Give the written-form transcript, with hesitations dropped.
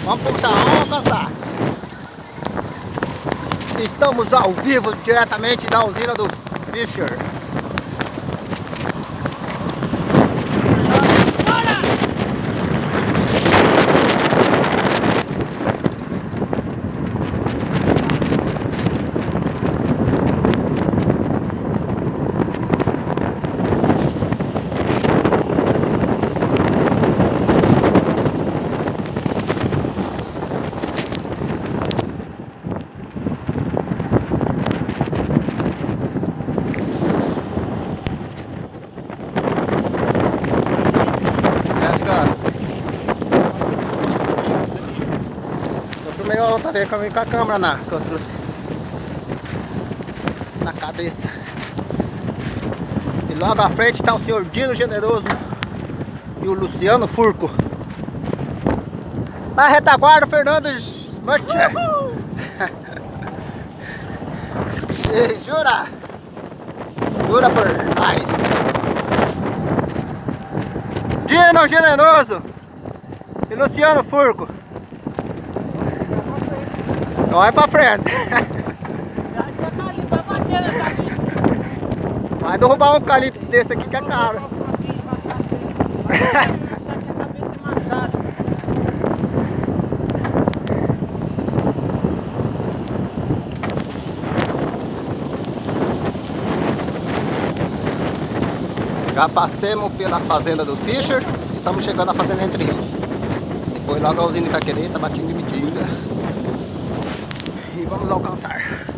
Vamos puxar, vamos alcançar. Estamos ao vivo, diretamente da usina do Fischer. Outra vez com a câmera que eu trouxe na cabeça. E logo à frente está o senhor Dino Generoso e o Luciano Furco. Na retaguarda, o Fernando Mancher. E jura por nós. Dino Generoso e Luciano Furco. Vai pra frente. Vai derrubar um calibre desse aqui que é caro. Já passemos pela fazenda do Fischer. Estamos chegando à fazenda Entre Rios. Depois logo a usina Itaquerê, Tabatinga e Mitinga. E vamos alcançar.